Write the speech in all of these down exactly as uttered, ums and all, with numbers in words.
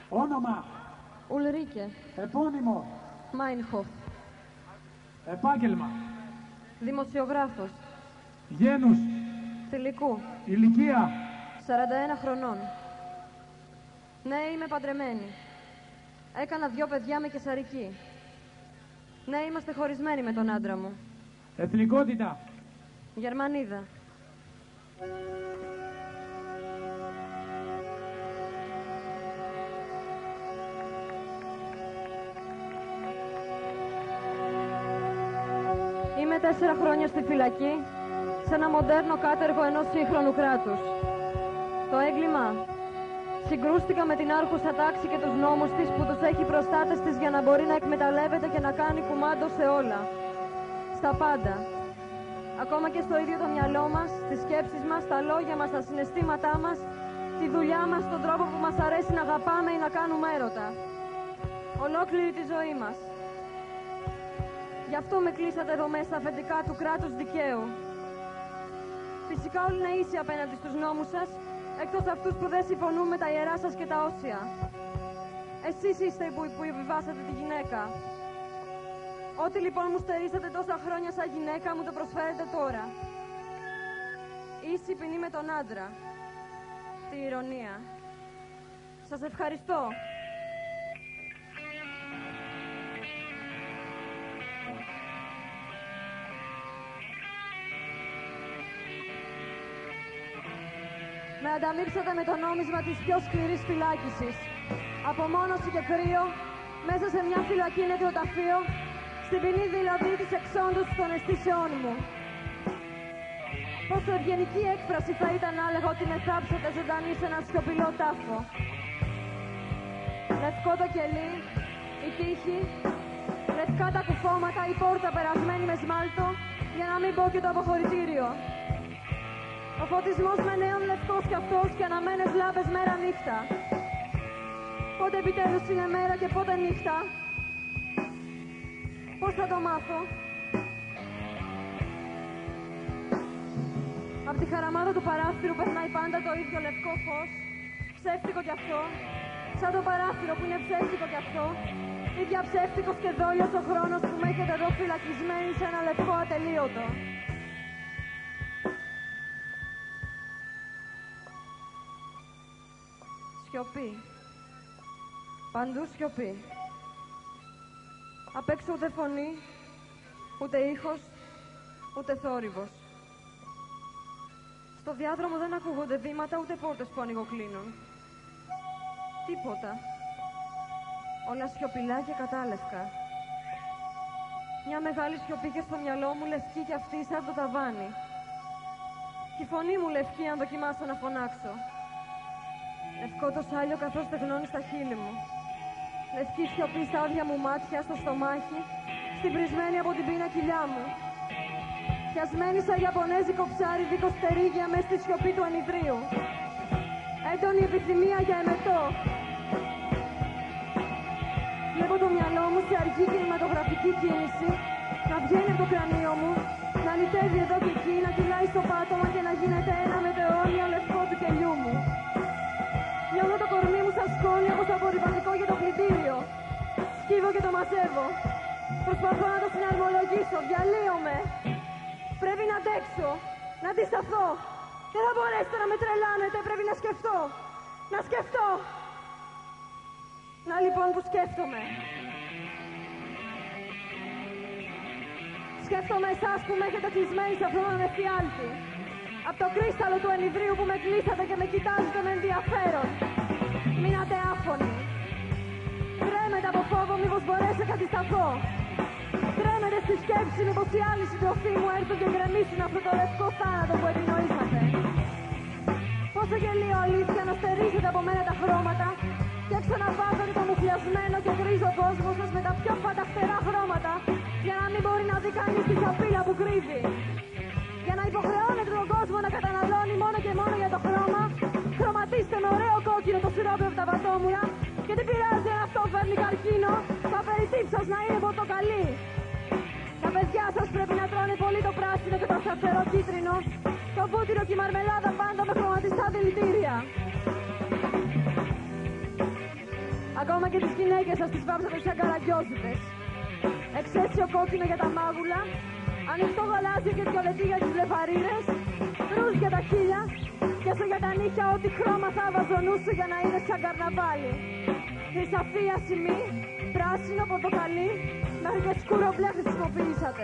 Όνομα. Ουλρίκε. Επώνυμο. Μάινχοφ. Επάγγελμα. Δημοσιογράφος. Γένους. Θηλυκού. Ηλικία. σαράντα ένα χρονών. Ναι, είμαι παντρεμένη. Έκανα δυο παιδιά με καισαρική. Ναι, είμαστε χωρισμένοι με τον άντρα μου. Εθνικότητα. Γερμανίδα. Είμαι τέσσερα χρόνια στη φυλακή, σε ένα μοντέρνο κάτεργο ενός σύγχρονου κράτους. Το έγκλημα: συγκρούστηκα με την άρχουσα τάξη και τους νόμους της που τους έχει προστάτες της για να μπορεί να εκμεταλλεύεται και να κάνει κουμάντο σε όλα. Στα πάντα. Ακόμα και στο ίδιο το μυαλό μας, τις σκέψεις μας, τα λόγια μας, τα συναισθήματά μας, τη δουλειά μας, τον τρόπο που μας αρέσει να αγαπάμε ή να κάνουμε έρωτα. Ολόκληρη τη ζωή μας. Γι' αυτό με κλείσατε εδώ μέσα αφεντικά του κράτους δικαίου. Φυσικά όλοι είναι ίσοι απέναντι στους νόμους σας, εκτός αυτούς που δεν συμφωνούν με τα ιερά σας και τα όσια. Εσείς είστε που, που επιβάσατε τη γυναίκα. Ό,τι λοιπόν μου στερήσατε τόσα χρόνια σαν γυναίκα μου το προσφέρετε τώρα. Ίση ποινή με τον άντρα. Τι ηρωνία. Σας ευχαριστώ. Με ανταμείψατε με το νόμισμα της πιο σκληρής φυλάκισης. Απομόνωση και κρύο, μέσα σε μια φυλακή νεκροταφείο, στην ποινή δηλαδή της εξόντωσης των αισθήσεών μου. Πόσο ευγενική έκφραση θα ήταν να έλεγα ότι με θάψατε ζωντανή σε ένα σιωπηλό τάφο. Λευκό το κελί, η τύχη, λευκά τα κουφώματα, η πόρτα περασμένη με σμάλτο, για να μην πω και το αποχωρητήριο. Ο φωτισμός με νέον λευκός κι αυτός και αναμένες λάμπες μέρα νύχτα. Πότε επιτέλους είναι μέρα και πότε νύχτα. Πώς θα το μάθω? Απ' τη χαραμάδα του παράθυρου περνάει πάντα το ίδιο λευκό φως. Ψεύτικο κι αυτό. Σαν το παράθυρο που είναι ψεύτικο κι αυτό. Ίδια ψεύτικος και δόλιος ο χρόνος που με έχετε εδώ φυλακισμένη σε ένα λευκό ατελείωτο. Σιωπή. Παντού σιωπή. Απ' έξω ούτε φωνή, ούτε ήχος, ούτε θόρυβος. Στο διάδρομο δεν ακούγονται βήματα, ούτε πόρτες που ανοιγοκλίνουν. Τίποτα. Όλα σιωπηλά και κατάλευκα. Μια μεγάλη σιωπή και στο μυαλό μου λευκή κι αυτή σαν το ταβάνι. Και η φωνή μου λευκή αν δοκιμάσω να φωνάξω. Λευκό το σάλιο καθώς στεγνώνει στα χείλη μου. Λευκή σιωπή στα άδεια μου μάτια, στο στομάχι, στην πρισμένη από την πείνα κοιλιά μου. Πιασμένη σαν Ιαπωνέζικο ψάρι δίχως τερίγια μες στη σιωπή του ανιδρίου. Έντονη επιθυμία για εμετό. Βλέπω το μυαλό μου σε αργή κινηματογραφική κίνηση να βγαίνει από το κρανίο μου, να λυτεύει εδώ και εκεί, να κυλάει στο πάτωμα και να γίνεται ένα με το αιώνιο λευκό του κελιού μου. Νιώθω το κορμί μου σαν σκόνη όπως το απορριπαντικό για το πλυντήριο. Σκύβω και το μαζεύω. Προσπαθώ να το συναρμολογήσω, διαλύομαι. Πρέπει να αντέξω, να αντισταθώ. Δεν θα μπορέσετε να με τρελάνετε, πρέπει να σκεφτώ. Να σκεφτώ. Να λοιπόν που σκέφτομαι. Σκέφτομαι εσάς που με έχετε κλεισμένη σε αυτόν τον εφιάλτη. Απ' το κρίσταλο του ενιδρίου που με κλείσατε και με κοιτάζετε με ενδιαφέρον. Μείνατε άφωνοι. Τρέμετε από φόβο μήπως μπορέσω να αντισταθώ. Τρέμετε στη σκέψη μήπως οι άλλοι συντροφοί μου έρθουν και γκρεμίσουν αυτό το λευκό θάνατο που επινοήσατε. Πόσο γελίο αλήθεια να στερήσετε από μένα τα χρώματα και ξαναβάζετε το μουφλιασμένο και γκρίζο κόσμο σας με τα πιο φανταχτερά χρώματα για να μην μπορεί να δει κανείς τη σαπίλα που κρύβει. Για να υποχρεώνετε τον κόσμο να καταναλώνει μόνο και μόνο για το χρώμα, χρωματίστε με ωραίο κόκκινο το σιρόπι από τα βατόμουρα και τι πειράζει αν αυτό φέρνει καρκίνο, το απεριτίφ σας να είναι πορτοκαλί. Τα παιδιά σας πρέπει να τρώνε πολύ το πράσινο και το σαψερό κίτρινο, το βούτυρο και η μαρμελάδα πάντα με χρωματιστά δηλητήρια. Ακόμα και τις γυναίκες σας τις βάψατε σαν καραγκιόζητες. Εξαίσιο κόκκινο για τα μάγουλα, ανοιχτό γαλάζιο και βιολετή για τις βλεφαρίδες, ρούζ για τα χείλια και όσο για τα νύχια ό,τι χρώμα θα βάζω νου σου για να είναι σαν καρναβάλι. Χρυσαφή ασημή, πράσινο, πορτοκαλί, μέχρι και σκούρο μπλε χρησιμοποιήσατε.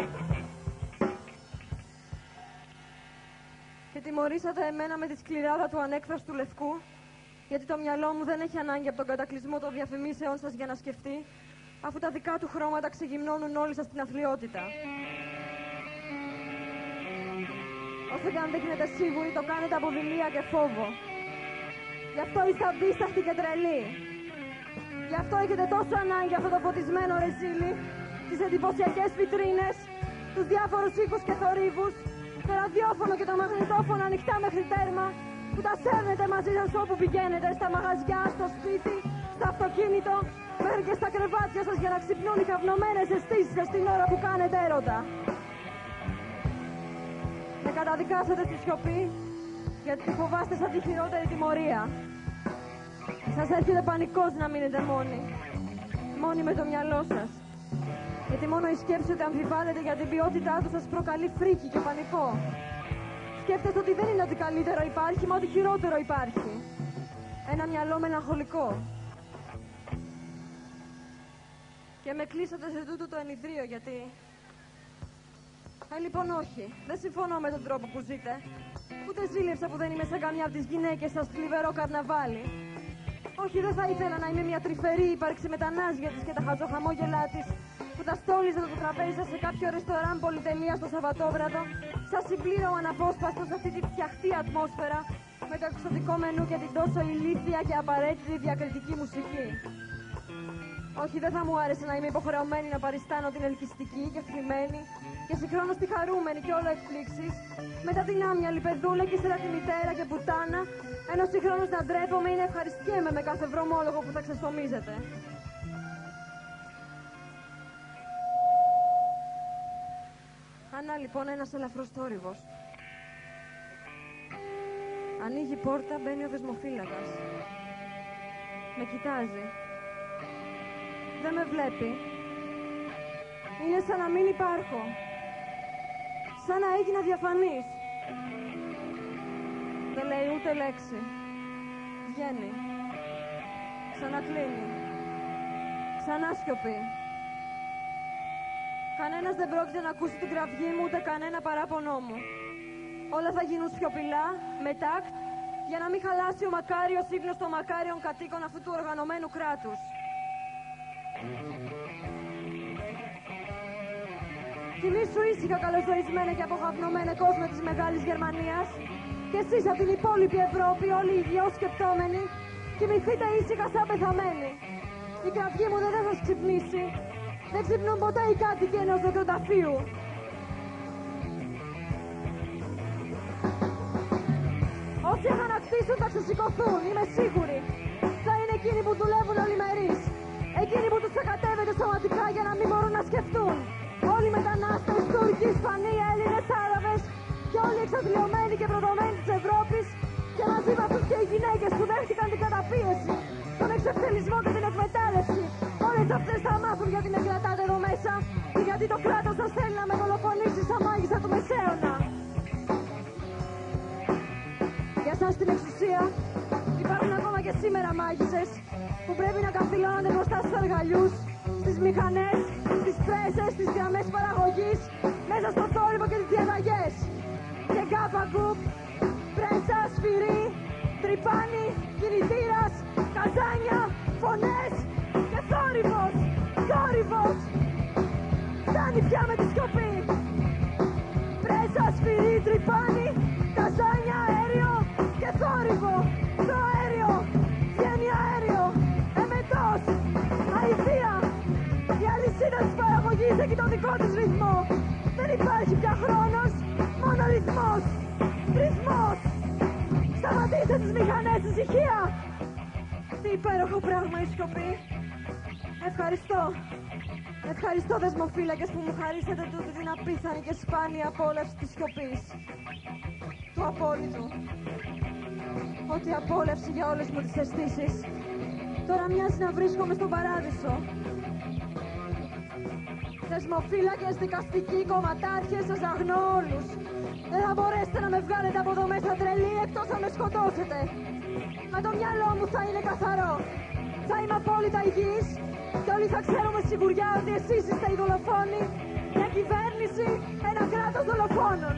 Και τιμωρήσατε εμένα με τη σκληράδα του ανέκφραστου λευκού, γιατί το μυαλό μου δεν έχει ανάγκη από τον κατακλυσμό των διαφημίσεων σας για να σκεφτεί, αφού τα δικά του χρώματα ξεγυμνώνουν όλοι σας την αθλιότητα. Όσο και αν δείχνετε σίγουροι, το κάνετε από δειλία και φόβο. Γι' αυτό είστε αντίσταχτοι και τρελοί. Γι' αυτό έχετε τόσο ανάγκη αυτό το φωτισμένο ρεζίλι, τις εντυπωσιακές βιτρίνες, τους διάφορους ήχους και θορύβους, το ραδιόφωνο και το μαγνητόφωνο ανοιχτά μέχρι τέρμα, που τα σέρνετε μαζί σας όπου πηγαίνετε, στα μαγαζιά, στο σπίτι, στο αυτοκίνητο, μέχρι και στα κρεβάτια σας για να ξυπνούν οι καυνωμένες αισθήσεις σας την ώρα που κάνετε έρωτα. Με καταδικάσατε στη σιωπή, γιατί τη φοβάστε σαν τη χειρότερη τιμωρία. Σας έρχεται πανικός να μείνετε μόνοι, μόνοι με το μυαλό σας. Γιατί μόνο η σκέψη ότι αμφιβάλλετε για την ποιότητά του σας προκαλεί φρίκη και πανικό. Σκέφτεστε ότι δεν είναι ότι καλύτερο υπάρχει, μα ότι χειρότερο υπάρχει. Ένα μυαλό μελαγχολικό. Και με κλείσατε σε τούτο το ενιδρίο γιατί... Ε, λοιπόν όχι. Δεν συμφωνώ με τον τρόπο που ζείτε. Ούτε ζήλεψα που δεν είμαι σαν καμιά από τις γυναίκες σας θλιβερό καρναβάλι. Όχι, δεν θα ήθελα να είμαι μια τρυφερή ύπαρξη με τα νάζια της και τα χαζοχαμόγελά της, που τα στόλιζε το τραπέζι σας σε κάποιο ρεστοράν πολυτελείας το Σαββατόβραδο, σαν συμπλήρωμα αναπόσπαστο σε αυτή τη φτιαχτή ατμόσφαιρα, με το εξωτικό μενού και την τόσο ηλίθια και απαραίτητη διακριτική μουσική. Όχι, δεν θα μου άρεσε να είμαι υποχρεωμένη να παριστάνω την ελκυστική και θλιμμένη και συγχρόνως τη χαρούμενη και όλο εκπλήξεις, μετά την άμυαλη παιδούλα και ύστερα τη μητέρα και πουτάνα, ενώ συγχρόνως να ντρέπομαι ή να ευχαριστιέμαι με κάθε βρωμόλογο που θα ξεστομίζεται. Ανά λοιπόν ένας ελαφρός θόρυβος. Ανοίγει η πόρτα, μπαίνει ο δεσμοφύλακας. Με κοιτάζει. Δεν με βλέπει. Είναι σαν να μην υπάρχω. Σαν να έγινα διαφανής. Δεν λέει ούτε λέξη. Βγαίνει. Ξανακλίνει. Ξανά σιωπή. Κανένας δεν πρόκειται να ακούσει την κραυγή μου, ούτε κανένα παράπονό μου. Όλα θα γίνουν σιωπηλά, με τάκτ, για να μην χαλάσει ο μακάριος ύπνος των μακάριων κατοίκων αυτού του οργανωμένου κράτους. Κοιμήσου ήσυχα, καλοζωισμένε και αποχαυνωμένε κόσμο της Μεγάλης Γερμανίας. Και εσείς από την υπόλοιπη Ευρώπη, όλοι οι δυο σκεπτόμενοι, κοιμηθείτε ήσυχα σαν πεθαμένοι. Η κραυγή μου δεν θα σας ξυπνήσει. Δεν ξυπνούν ποτέ οι κάτοικοι ενός νεκροταφείου. Όσοι αγανακτήσουν θα ξεσηκωθούν, είμαι σίγουρη. Θα είναι εκείνοι που δουλεύουν ολημερείς. Εκείνοι που τους εκατεύεται σωματικά για να μην μπορούν να σκεφτούν. Όλοι οι μετανάστες, Τούρκοι, Ισπανοί, Έλληνες, Άραβες και όλοι οι εξαθλιωμένοι και προδομένοι της Ευρώπης και μαζί με αυτούς και οι γυναίκες που δέχτηκαν την καταπίεση, τον εξευτελισμό και την εκμετάλλευση. Όλες αυτές θα μάθουν γιατί με κρατάτε εδώ μέσα και γιατί το κράτος σας θέλει να με δολοφονήσει σαν μάγισσα του Μεσαίωνα. Για σας στην εξουσία υπάρχουν ακόμα και σήμερα μάγισσες που πρέπει να καθυλώνονται μπροστά στους εργαλιούς, στις μηχανές, στις πρέσες, στις γραμμές παραγωγής, μέσα στο θόρυβο και τις διαταγές. Και γκάπα γκουπ, πρέσα, σφυρί, τρυπάνι, κινητήρας, καζάνια, φωνές και θόρυβος, θόρυβος. Φτάνει πια με τη σιωπή. Πρέσα, σφυρί, τρυπάνι, καζάνια, αέριο και θόρυβο. Το αέριο βγαίνει αέριο, εμετός, αηδία. Η αλυσίδα της παραγωγής έχει τον δικό της ρυθμό. Δεν υπάρχει πια χρόνος, μόνο ρυθμός. Ρυθμός. Σταματήστε τις μηχανές, ησυχία. Τι υπέροχο πράγμα η σιωπή. Ευχαριστώ. Ευχαριστώ δεσμοφύλακες που μου χαρίσατε τούτη την απίθανη και σπάνια απόλαυση της σιωπής. Του απόλυτου. Ό,τι απόλαυση για όλες μου τις αισθήσεις. Τώρα μοιάζει να βρίσκομαι στον παράδεισο. Θεσμοφύλακες, δικαστικοί, κομματάρχες, σας αγνώ όλους. Δεν θα μπορέσετε να με βγάλετε από εδώ μέσα τρελή, εκτός να με σκοτώσετε. Μα το μυαλό μου θα είναι καθαρό. Θα είμαι απόλυτα υγιής και όλοι θα ξέρουμε σιγουριά ότι εσείς είστε οι δολοφόνοι. Μια κυβέρνηση, ένα κράτος δολοφόνων.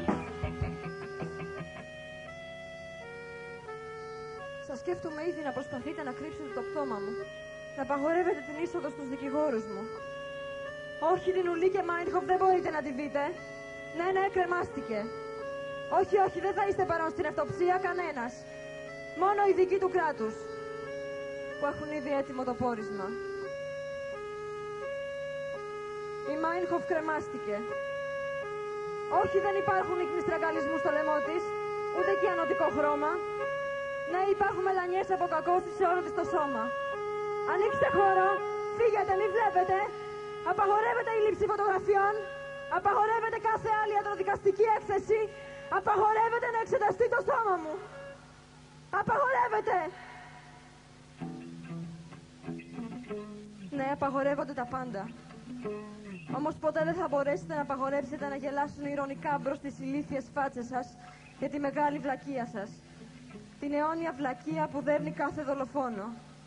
Σας σκέφτομαι ήδη να προσπαθείτε να κρύψετε το πτώμα μου. Να απαγορεύετε την είσοδο στους δικηγόρους μου. Όχι, την Ουλή και Μάιντχοφ δεν μπορείτε να τη δείτε. Ναι, ναι, κρεμάστηκε. Όχι, όχι, δεν θα είστε παρόν στην αυτοψία κανένας. Μόνο οι δικοί του κράτους, που έχουν ήδη έτοιμο το πόρισμα. Η Μάιντχοφ κρεμάστηκε. Όχι, δεν υπάρχουν ίχνη στραγγαλισμού στο λαιμό της, ούτε και ανωτικό χρώμα. Ναι, υπάρχουν μελανιές από κακώσεις σε όλο της το σώμα. Ανοίξτε χώρο, φύγετε, μη βλέπετε. Απαγορεύεται η λήψη φωτογραφιών. Απαγορεύεται κάθε άλλη ιατροδικαστική έκθεση. Απαγορεύεται να εξεταστεί το σώμα μου. Απαγορεύεται. Ναι, απαγορεύονται τα πάντα. Όμως ποτέ δεν θα μπορέσετε να απαγορεύσετε να γελάσουν ειρωνικά μπρος στις ηλίθιες φάτσες σας για τη μεγάλη βλακεία σας. Την αιώνια βλακεία που δέρνει κάθε δολοφόνο.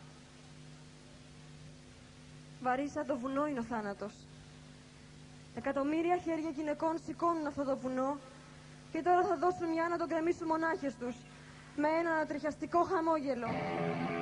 Βαρύ σαν το βουνό είναι ο θάνατος. Εκατομμύρια χέρια γυναικών σηκώνουν αυτό το βουνό και τώρα θα δώσουν μια να τον κρεμίσουν μονάχες τους με ένα ανατριχιαστικό χαμόγελο.